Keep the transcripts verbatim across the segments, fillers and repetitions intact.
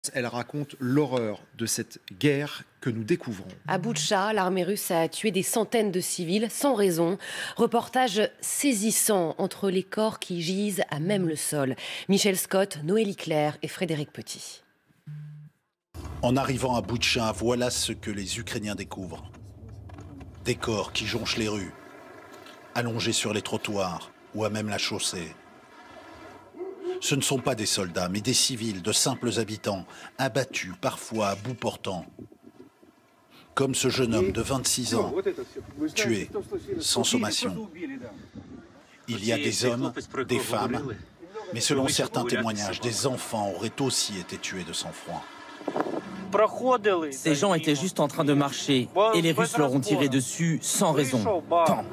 Elle raconte l'horreur de cette guerre que nous découvrons. À Boutcha, l'armée russe a tué des centaines de civils sans raison. Reportage saisissant entre les corps qui gisent à même le sol. Michel Scott, Noélie Claire et Frédéric Petit. En arrivant à Boutcha, voilà ce que les Ukrainiens découvrent. Des corps qui jonchent les rues, allongés sur les trottoirs ou à même la chaussée. Ce ne sont pas des soldats, mais des civils, de simples habitants, abattus, parfois à bout portant. Comme ce jeune homme de vingt-six ans, tué, sans sommation. Il y a des hommes, des femmes, mais selon certains témoignages, des enfants auraient aussi été tués de sang-froid. Ces gens étaient juste en train de marcher et les Russes leur ont tiré dessus sans raison. Tant.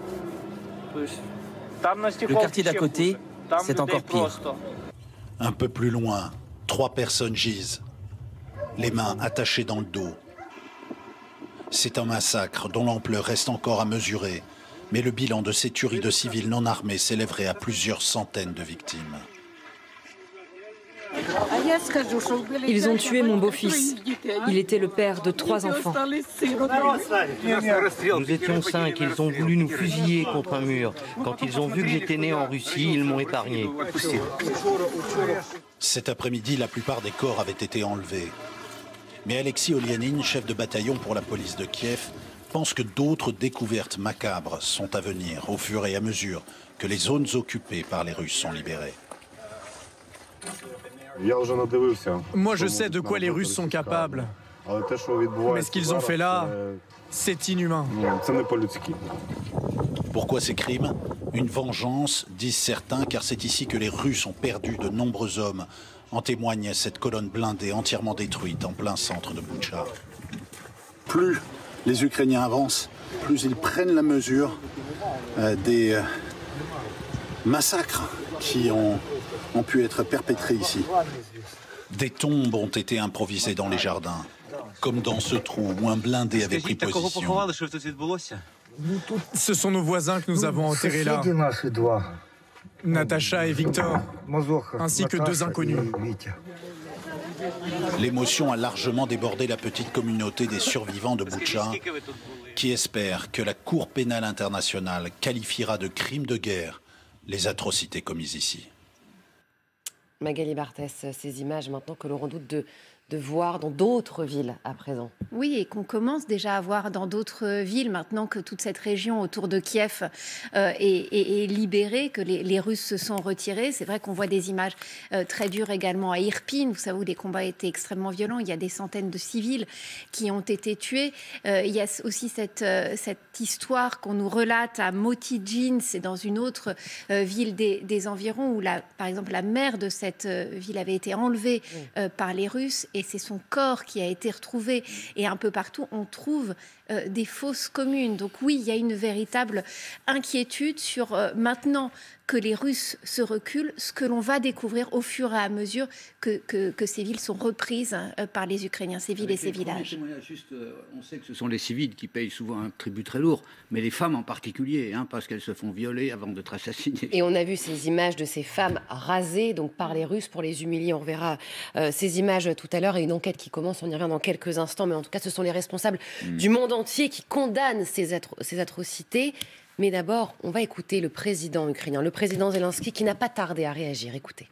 Le quartier d'à côté, c'est encore pire. Un peu plus loin, trois personnes gisent, les mains attachées dans le dos. C'est un massacre dont l'ampleur reste encore à mesurer, mais le bilan de ces tueries de civils non armés s'élèverait à plusieurs centaines de victimes. Ils ont tué mon beau-fils. Il était le père de trois enfants. Nous étions cinq, ils ont voulu nous fusiller contre un mur. Quand ils ont vu que j'étais né en Russie, ils m'ont épargné. Cet après-midi, la plupart des corps avaient été enlevés. Mais Alexis Olianin, chef de bataillon pour la police de Kiev, pense que d'autres découvertes macabres sont à venir au fur et à mesure que les zones occupées par les Russes sont libérées. Moi, je sais de quoi les Russes sont capables. Mais ce qu'ils ont fait là, c'est inhumain. Pourquoi ces crimes? Une vengeance, disent certains, car c'est ici que les Russes ont perdu de nombreux hommes. En témoigne cette colonne blindée entièrement détruite en plein centre de Boutcha. Plus les Ukrainiens avancent, plus ils prennent la mesure euh, des euh, massacres qui ont, ont pu être perpétrés ici. Des tombes ont été improvisées dans les jardins, comme dans ce trou où un blindé avait pris position. Ce sont nos voisins que nous avons enterrés là. Natacha et Victor, ainsi que deux inconnus. L'émotion a largement débordé la petite communauté des survivants de Boutcha, qui espèrent que la Cour pénale internationale qualifiera de crimes de guerre les atrocités commises ici. Magali Barthès, ces images maintenant que l'on redoute de, de voir dans d'autres villes à présent. Oui, et qu'on commence déjà à voir dans d'autres villes, maintenant que toute cette région autour de Kiev euh, est, est, est libérée, que les, les Russes se sont retirés. C'est vrai qu'on voit des images euh, très dures également à Irpin, vous savez, où les combats étaient extrêmement violents. Il y a des centaines de civils qui ont été tués. Euh, il y a aussi cette, euh, cette histoire qu'on nous relate à Motijin, c'est dans une autre euh, ville des, des environs, où, la, par exemple, la maire de cette euh, ville avait été enlevée euh, par les Russes, et c'est son corps qui a été retrouvé. Et un peu partout, on trouve euh, des fosses communes. Donc oui, il y a une véritable inquiétude sur euh, maintenant que les Russes se reculent, ce que l'on va découvrir au fur et à mesure que, que, que ces villes sont reprises euh, par les Ukrainiens, ces villes et ces villages. Juste, euh, on sait que ce sont les civils qui payent souvent un tribut très lourd, mais les femmes en particulier, hein, parce qu'elles se font violer avant d'être assassinées. Et on a vu ces images de ces femmes rasées donc par les Russes pour les humilier. On verra euh, ces images tout à l'heure et une enquête qui commence, on y revient dans quelques instants, mais en tout cas ce sont les responsables mmh. du monde entier qui condamnent ces, atro ces atrocités. Mais d'abord, on va écouter le président ukrainien, le président Zelensky, qui n'a pas tardé à réagir. Écoutez.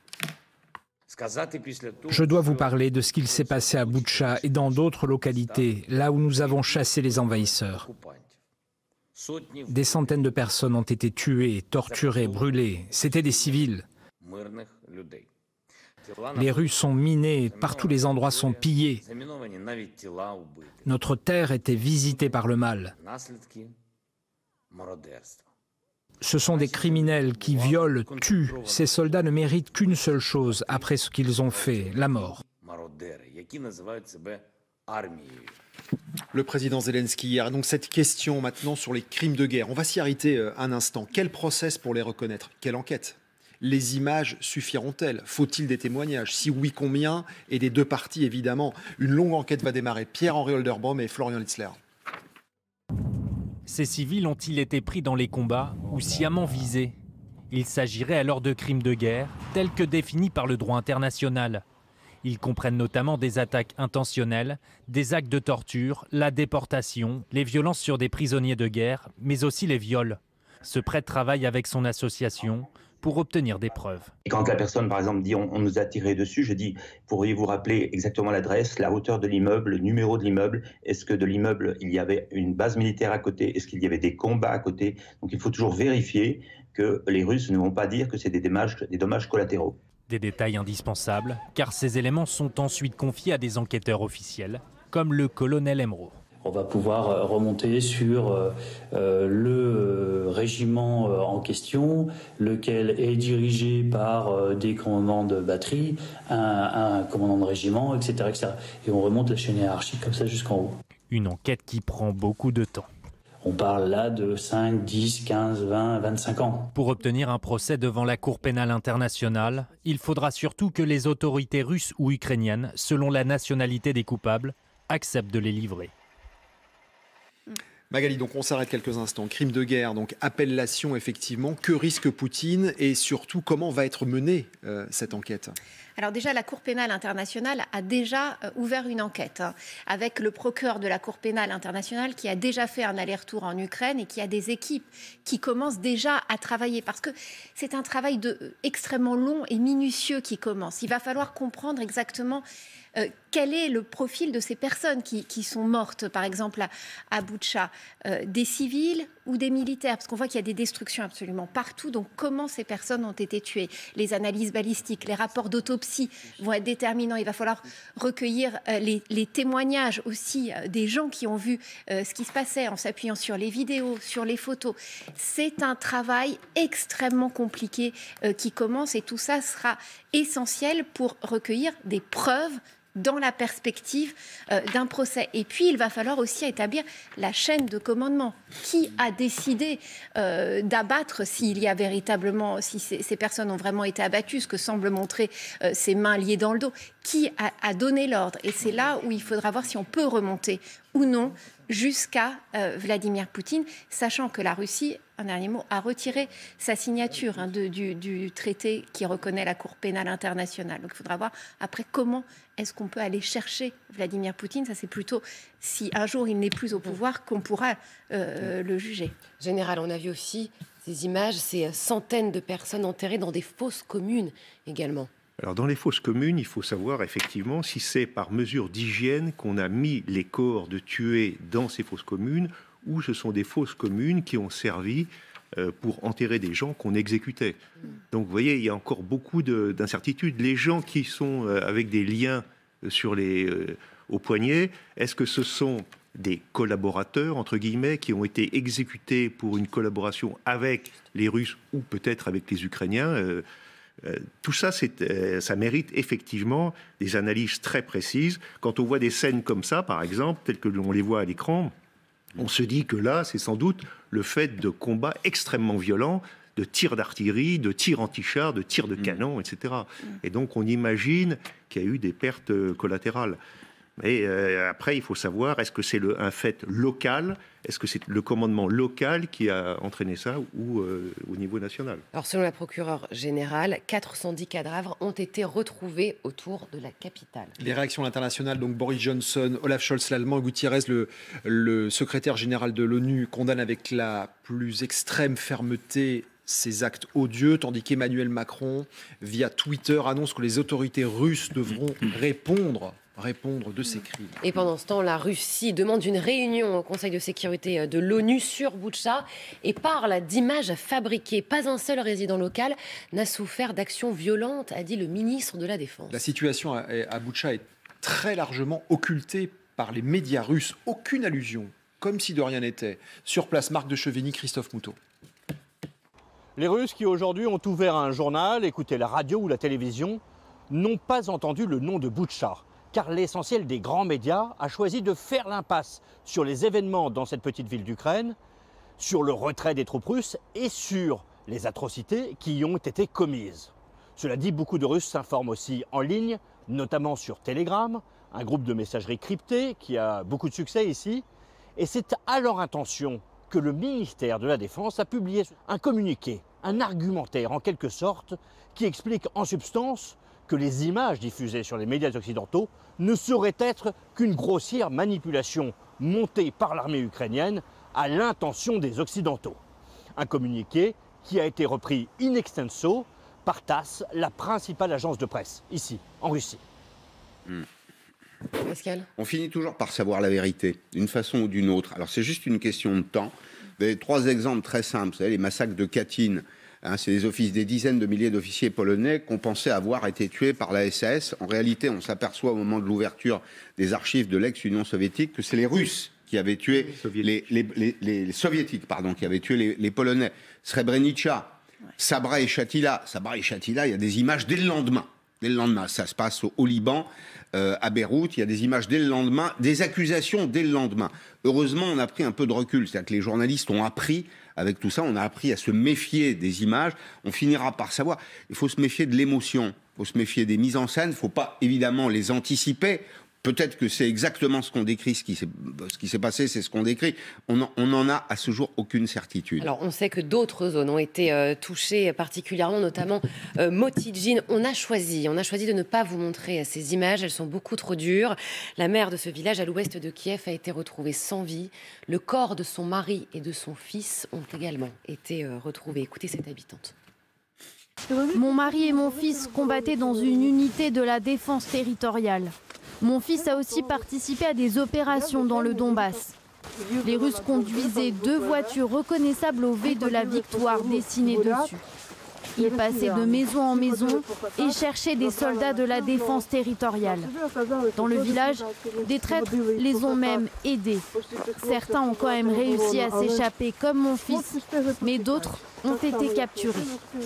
Je dois vous parler de ce qu'il s'est passé à Boutcha et dans d'autres localités, là où nous avons chassé les envahisseurs. Des centaines de personnes ont été tuées, torturées, brûlées. C'étaient des civils. Les rues sont minées, partout les endroits sont pillés. Notre terre était visitée par le mal. Ce sont des criminels qui violent, tuent. Ces soldats ne méritent qu'une seule chose après ce qu'ils ont fait, la mort. Le président Zelensky hier. Donc cette question maintenant sur les crimes de guerre. On va s'y arrêter un instant. Quel process pour les reconnaître? Quelle enquête? Les images suffiront-elles? Faut-il des témoignages? Si oui, combien? Et des deux parties, évidemment. Une longue enquête va démarrer. Pierre-Henri Holderbaum et Florian Litzler. Ces civils ont-ils été pris dans les combats ou sciemment visés? Il s'agirait alors de crimes de guerre, tels que définis par le droit international. Ils comprennent notamment des attaques intentionnelles, des actes de torture, la déportation, les violences sur des prisonniers de guerre, mais aussi les viols. Ce prêtre travaille avec son association pour obtenir des preuves. Et quand la personne, par exemple, dit on, on nous a tiré dessus, je dis pourriez-vous rappeler exactement l'adresse, la hauteur de l'immeuble, le numéro de l'immeuble? Est-ce que de l'immeuble, il y avait une base militaire à côté? Est-ce qu'il y avait des combats à côté? Donc il faut toujours vérifier que les Russes ne vont pas dire que c'est des dommages, des dommages collatéraux. Des détails indispensables, car ces éléments sont ensuite confiés à des enquêteurs officiels, comme le colonel Emro. On va pouvoir remonter sur euh, le régiment en question, lequel est dirigé par euh, des commandants de batterie, un, un commandant de régiment, et cetera, et cetera. Et on remonte la chaîne hiérarchique comme ça jusqu'en haut. Une enquête qui prend beaucoup de temps. On parle là de cinq, dix, quinze, vingt, vingt-cinq ans. Pour obtenir un procès devant la Cour pénale internationale, il faudra surtout que les autorités russes ou ukrainiennes, selon la nationalité des coupables, acceptent de les livrer. Magali, donc on s'arrête quelques instants. Crime de guerre, donc appellation effectivement. Que risque Poutine et surtout comment va être menée euh, cette enquête? Alors déjà, la Cour pénale internationale a déjà euh, ouvert une enquête hein, avec le procureur de la Cour pénale internationale qui a déjà fait un aller-retour en Ukraine et qui a des équipes qui commencent déjà à travailler parce que c'est un travail de, euh, extrêmement long et minutieux qui commence. Il va falloir comprendre exactement Euh, quel est le profil de ces personnes qui, qui sont mortes, par exemple à, à Boutcha, euh, des civils ou des militaires, parce qu'on voit qu'il y a des destructions absolument partout. Donc comment ces personnes ont été tuées? Les analyses balistiques, les rapports d'autopsie vont être déterminants. Il va falloir recueillir euh, les, les témoignages aussi euh, des gens qui ont vu euh, ce qui se passait en s'appuyant sur les vidéos, sur les photos. C'est un travail extrêmement compliqué euh, qui commence et tout ça sera essentiel pour recueillir des preuves dans la perspective euh, d'un procès. Et puis, il va falloir aussi établir la chaîne de commandement. Qui a décidé euh, d'abattre s'il y a véritablement, si ces, ces personnes ont vraiment été abattues, ce que semble montrer euh, ces mains liées dans le dos? Qui a, a donné l'ordre? Et c'est là où il faudra voir si on peut remonter ou non jusqu'à euh, Vladimir Poutine, sachant que la Russie, un dernier mot, a retiré sa signature hein, de, du, du traité qui reconnaît la Cour pénale internationale. Donc il faudra voir après comment est-ce qu'on peut aller chercher Vladimir Poutine. Ça, c'est plutôt si un jour il n'est plus au pouvoir qu'on pourra euh, le juger. Général, on a vu aussi ces images, ces centaines de personnes enterrées dans des fosses communes également. Alors dans les fosses communes, il faut savoir effectivement si c'est par mesure d'hygiène qu'on a mis les corps de tués dans ces fosses communes ou ce sont des fosses communes qui ont servi euh, pour enterrer des gens qu'on exécutait. Donc vous voyez, il y a encore beaucoup d'incertitudes. Les gens qui sont euh, avec des liens sur les, euh, au poignet, est-ce que ce sont des collaborateurs, entre guillemets, qui ont été exécutés pour une collaboration avec les Russes ou peut-être avec les Ukrainiens euh, Euh, tout ça, euh, ça mérite effectivement des analyses très précises. Quand on voit des scènes comme ça, par exemple, telles que l'on les voit à l'écran, on se dit que là, c'est sans doute le fait de combats extrêmement violents, de tirs d'artillerie, de tirs anti-chars, de tirs de canon, et cetera. Et donc, on imagine qu'il y a eu des pertes collatérales. Mais euh, après, il faut savoir, est-ce que c'est le, un fait local? Est-ce que c'est le commandement local qui a entraîné ça ou euh, au niveau national? Alors, selon la procureure générale, quatre cent dix cadavres ont été retrouvés autour de la capitale. Les réactions internationales, donc Boris Johnson, Olaf Scholz, l'Allemand, Gutiérrez, le, le secrétaire général de l'ONU, condamne avec la plus extrême fermeté ces actes odieux, tandis qu'Emmanuel Macron, via Twitter, annonce que les autorités russes devront répondre répondre de ces crimes. Et pendant ce temps, la Russie demande une réunion au Conseil de sécurité de l'ONU sur Boutcha et parle d'images fabriquées. Pas un seul résident local n'a souffert d'actions violentes, a dit le ministre de la Défense. La situation à Boutcha est très largement occultée par les médias russes. Aucune allusion, comme si de rien n'était. Sur place, Marc de Chevigny, Christophe Moutot. Les Russes qui aujourd'hui ont ouvert un journal, écouté la radio ou la télévision, n'ont pas entendu le nom de Boutcha. Car l'essentiel des grands médias a choisi de faire l'impasse sur les événements dans cette petite ville d'Ukraine, sur le retrait des troupes russes et sur les atrocités qui y ont été commises. Cela dit, beaucoup de Russes s'informent aussi en ligne, notamment sur Telegram, un groupe de messagerie cryptée qui a beaucoup de succès ici. Et c'est à leur intention que le ministère de la Défense a publié un communiqué, un argumentaire en quelque sorte, qui explique en substance que les images diffusées sur les médias occidentaux ne sauraient être qu'une grossière manipulation montée par l'armée ukrainienne à l'intention des Occidentaux. Un communiqué qui a été repris in extenso par TASS, la principale agence de presse, ici, en Russie. Mmh. Pascal ? On finit toujours par savoir la vérité, d'une façon ou d'une autre. Alors c'est juste une question de temps. Vous avez trois exemples très simples. Vous savez, les massacres de Katyn, hein, c'est des, offices, des dizaines de milliers d'officiers polonais qu'on pensait avoir été tués par la S A S. En réalité, on s'aperçoit au moment de l'ouverture des archives de l'ex-Union soviétique que c'est les Russes qui avaient tué les, les, les, les, les soviétiques, pardon, qui avaient tué les, les Polonais. Srebrenica, Sabra et Shatila. Sabra et Shatila, il y a des images dès le lendemain. Dès le lendemain, ça se passe au, au Liban, euh, à Beyrouth. Il y a des images dès le lendemain, des accusations dès le lendemain. Heureusement, on a pris un peu de recul. C'est-à-dire que les journalistes ont appris, avec tout ça, on a appris à se méfier des images. On finira par savoir. Il faut se méfier de l'émotion. Il faut se méfier des mises en scène. Il ne faut pas, évidemment, les anticiper. Peut-être que c'est exactement ce qu'on décrit, ce qui s'est, ce qui s'est passé, c'est ce qu'on décrit. On n'en a à ce jour aucune certitude. Alors, on sait que d'autres zones ont été euh, touchées particulièrement, notamment euh, Motidjin. On a choisi, on a choisi de ne pas vous montrer ces images. Elles sont beaucoup trop dures. La mère de ce village à l'ouest de Kiev a été retrouvée sans vie. Le corps de son mari et de son fils ont également été euh, retrouvés. Écoutez cette habitante. Mon mari et mon fils combattaient dans une unité de la défense territoriale. Mon fils a aussi participé à des opérations dans le Donbass. Les Russes conduisaient deux voitures reconnaissables au V de la victoire dessinées dessus. Ils passaient de maison en maison et cherchaient des soldats de la défense territoriale. Dans le village, des traîtres les ont même aidés. Certains ont quand même réussi à s'échapper comme mon fils, mais d'autres ont été capturés.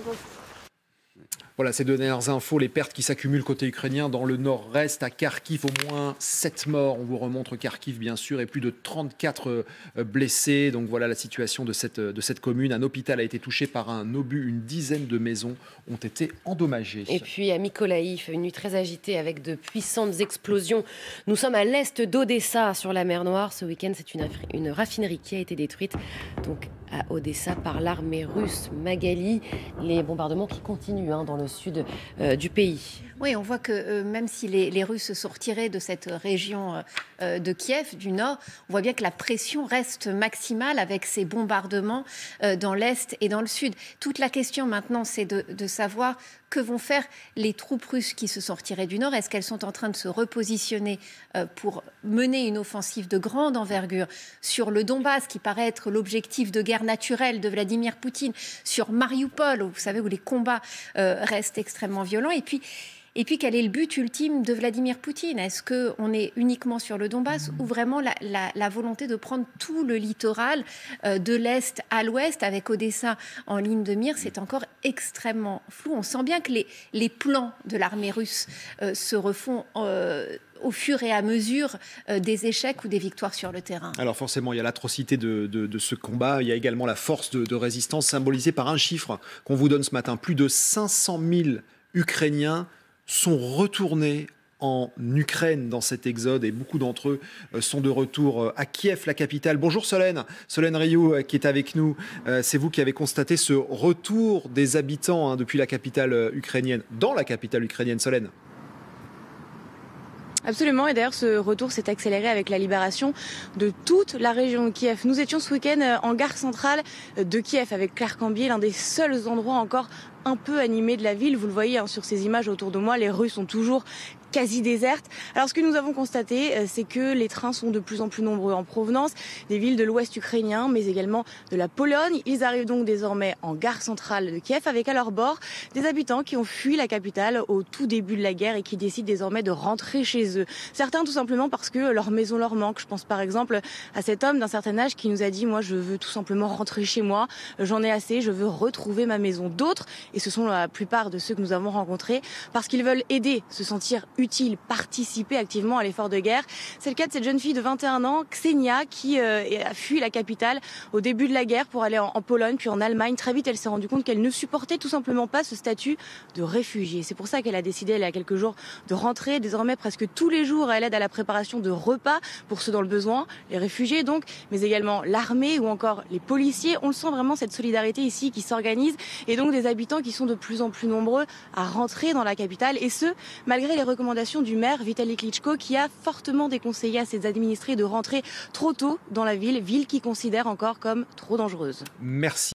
Voilà, ces deux dernières infos, les pertes qui s'accumulent côté ukrainien dans le nord-est, à Kharkiv, au moins sept morts. On vous remontre Kharkiv, bien sûr, et plus de trente-quatre blessés. Donc voilà la situation de cette, de cette commune. Un hôpital a été touché par un obus. Une dizaine de maisons ont été endommagées. Et puis à Mykolaiv, une nuit très agitée avec de puissantes explosions. Nous sommes à l'est d'Odessa, sur la mer Noire. Ce week-end, c'est une, une raffinerie qui a été détruite. Donc à Odessa par l'armée russe. Magali, les bombardements qui continuent hein, dans le sud euh, du pays. Oui, on voit que euh, même si les, les Russes se sont retirés de cette région euh, de Kiev, du nord, on voit bien que la pression reste maximale avec ces bombardements euh, dans l'est et dans le sud. Toute la question maintenant, c'est de, de savoir que vont faire les troupes russes qui se sont retirées du nord. Est-ce qu'elles sont en train de se repositionner euh, pour mener une offensive de grande envergure sur le Donbass, qui paraît être l'objectif de guerre naturelle de Vladimir Poutine, sur Mariupol, où, vous savez, où les combats euh, restent extrêmement violents, et puis Et puis, quel est le but ultime de Vladimir Poutine? Est-ce qu'on est uniquement sur le Donbass ou vraiment la, la, la volonté de prendre tout le littoral euh, de l'Est à l'Ouest, avec Odessa en ligne de mire? C'est encore extrêmement flou. On sent bien que les, les plans de l'armée russe euh, se refont euh, au fur et à mesure euh, des échecs ou des victoires sur le terrain. Alors forcément, il y a l'atrocité de, de, de ce combat. Il y a également la force de, de résistance symbolisée par un chiffre qu'on vous donne ce matin. Plus de cinq cent mille Ukrainiens sont retournés en Ukraine dans cet exode et beaucoup d'entre eux sont de retour à Kiev, la capitale. Bonjour Solène, Solène Rioux qui est avec nous. C'est vous qui avez constaté ce retour des habitants hein, depuis la capitale ukrainienne, dans la capitale ukrainienne. Solène. Absolument, et d'ailleurs ce retour s'est accéléré avec la libération de toute la région de Kiev. Nous étions ce week-end en gare centrale de Kiev avec Klarkambier, l'un des seuls endroits encore un peu animés de la ville. Vous le voyez hein, sur ces images autour de moi, les rues sont toujours quasi déserte. Alors ce que nous avons constaté, c'est que les trains sont de plus en plus nombreux en provenance des villes de l'ouest ukrainien, mais également de la Pologne. Ils arrivent donc désormais en gare centrale de Kiev, avec à leur bord des habitants qui ont fui la capitale au tout début de la guerre et qui décident désormais de rentrer chez eux. Certains tout simplement parce que leur maison leur manque. Je pense par exemple à cet homme d'un certain âge qui nous a dit « Moi je veux tout simplement rentrer chez moi, j'en ai assez, je veux retrouver ma maison ». D'autres, et ce sont la plupart de ceux que nous avons rencontrés, parce qu'ils veulent aider, se sentir utile, participer activement à l'effort de guerre. C'est le cas de cette jeune fille de vingt et un ans, Ksenia, qui euh, a fui la capitale au début de la guerre pour aller en, en Pologne, puis en Allemagne. Très vite, elle s'est rendue compte qu'elle ne supportait tout simplement pas ce statut de réfugiée. C'est pour ça qu'elle a décidé, il y a quelques jours, de rentrer. Désormais, presque tous les jours, elle aide à la préparation de repas pour ceux dans le besoin, les réfugiés donc, mais également l'armée ou encore les policiers. On le sent vraiment, cette solidarité ici qui s'organise, et donc des habitants qui sont de plus en plus nombreux à rentrer dans la capitale, et ce, malgré les recommandations du maire Vitali Klitschko, qui a fortement déconseillé à ses administrés de rentrer trop tôt dans la ville, ville qu'il considère encore comme trop dangereuse. Merci.